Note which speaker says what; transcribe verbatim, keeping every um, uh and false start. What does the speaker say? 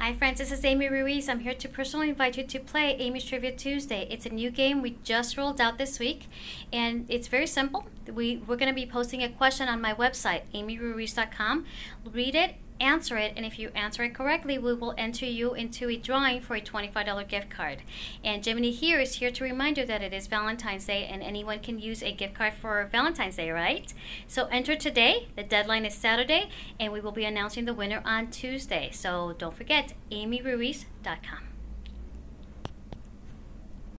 Speaker 1: Hi friends, this is Amy Ruiz. I'm here to personally invite you to play Amy's Trivia Tuesday. It's a new game we just rolled out this week, and it's very simple. We, we're going to be posting a question on my website, amy ruiz dot com. Read it, answer it, and if you answer it correctly, we will enter you into a drawing for a twenty-five dollar gift card. And Jiminy here is here to remind you that it is Valentine's Day, and anyone can use a gift card for Valentine's Day, right? So enter today. The deadline is Saturday, and we will be announcing the winner on Tuesday. So don't forget, amy ruiz dot com.